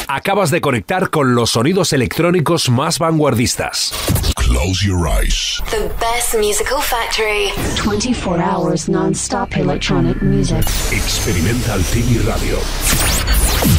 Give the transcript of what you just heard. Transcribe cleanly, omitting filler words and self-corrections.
Acabas de conectar con los sonidos electrónicos más vanguardistas. Close your eyes. The best musical factory. 24 hours non-stop electronic music. Experimental TV Radio.